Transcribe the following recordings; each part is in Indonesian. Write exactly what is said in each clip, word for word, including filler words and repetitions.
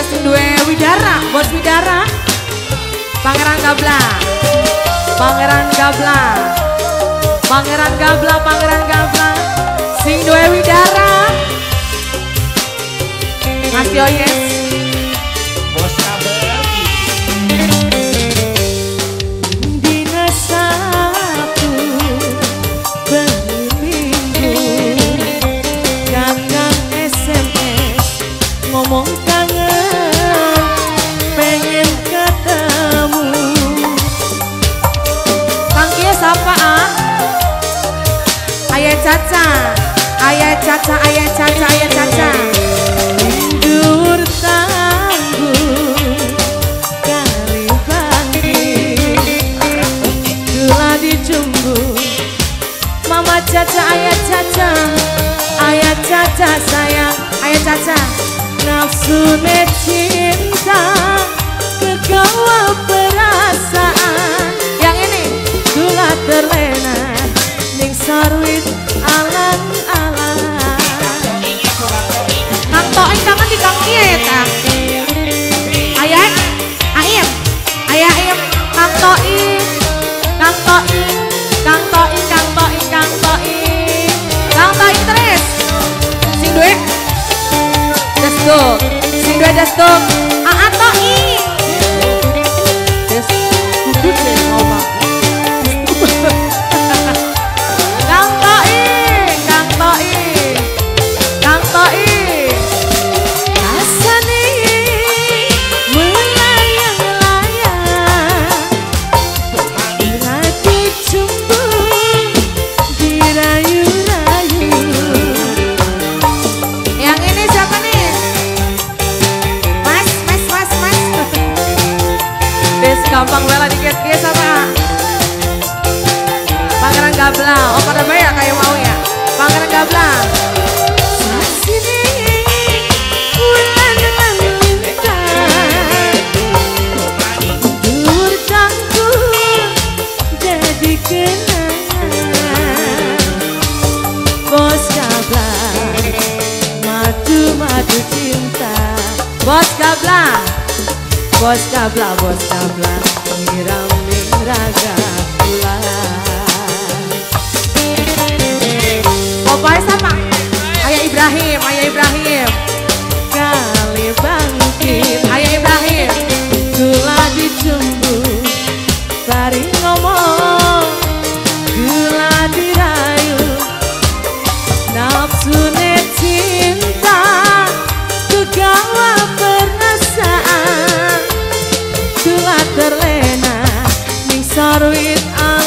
sing duwe Widara, bos Widara. Pangeran Gabla. Pangeran Gabla. Pangeran Gabla, Pangeran Gabla. Sing duwe Widara. Mas Yoyes. Bos kabel. Dina Sabtu berminggu kakak S M S ngomong kangen pengen ketemu. Tangkinya siapa ah? Ayah Caca, Ayah Caca, Ayah Caca, Ayah Caca. Dur tangguh kali bangkit gula dijumbu. Mama Caca, Ayah Caca, Ayah Caca sayang, Ayah Caca. Nafsu ne cinta kegawa perasaan. Yang ini gula terlena ning sarwit alang-alang. Kang Toing kangen di Kang Kia ya ta? Ayah, Aim, Ayah Aim, Kang Toing, Kang Toing, Kang Toing, Kang Toing, Kang Toing, Kang Toing terus. Sing duwe, desduk, sing duwe desduk, Aa Toing. Des, duduk deh ngomong. Kang Toing, Kang Toing, Kang Toing. Rasane melayang-layang, hati cumbu dirayu-rayu. Yang ini siapa nih? Mas, mas, mas, mas. Des gampang bela dikit dia sama Pangeran Gabla. Oh pada banyak kayak mau ya. Pangeran Gabla. Sini bulan melintang, dur tangguh jadi kenangan. Bos Gabla, madu-madu cinta. Bos Gabla, Bos Gabla, Bos Gabla, ngiram-ning raga bulan. Pokoknya sama Ayah Ibrahim, Ayah Ibrahim. Kali bangkit, Ayah Ibrahim. Gula dicumbu, bari ngomong, gula dirayu. Nafsu ne cinta kegawa perasaan. Gula terlena ning sarwit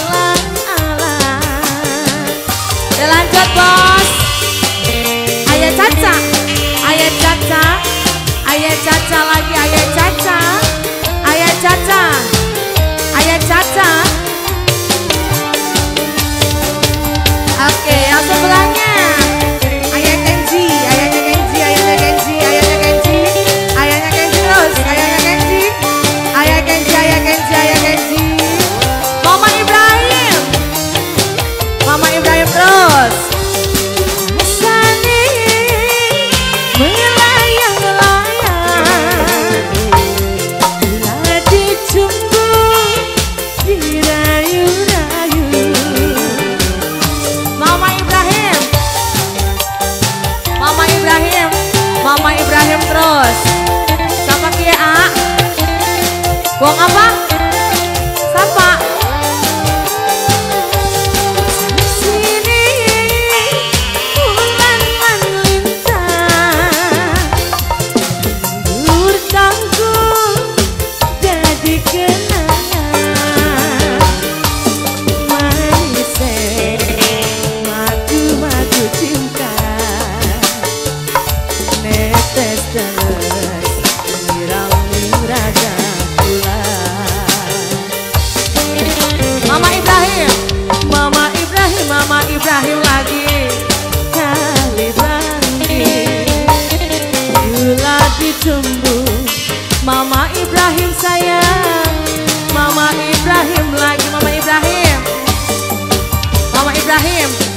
alang-alang. Ya lanjut bos. Ayah Caca, Ayah Caca, Ayah Caca lagi, Ayah Caca, Ayah Caca, Ayah Caca. Oke, yang sebelahnya Ayah Kenji, Ayahnya Kenji, Ayahnya Kenji, Ayahnya Kenji, Ayahnya Kenji terus, Ayahnya Kenji, Ayah Kenji, Ayah Kenji, Ayah Kenji. Mama Ibrahim, Mama Ibrahim terus. Rasane melayang-layang, bila dicumbu dirayu-rayu. Mama Ibrahim, Mama Ibrahim, Mama Ibrahim terus. Siapa kia A? Wong apa? Siapa? Sini bulan melintang, dur tangguh jadi kenangan. Manisnya madu-madu cinta, netes terus nyiram-ning raga bulan. Mama Ibrahim, Mama Ibrahim, Mama Ibrahim lagi. Kali bangkit, gula dicumbu. Mama Ibrahim sayang, Mama Ibrahim lagi, Mama Ibrahim, Mama Ibrahim.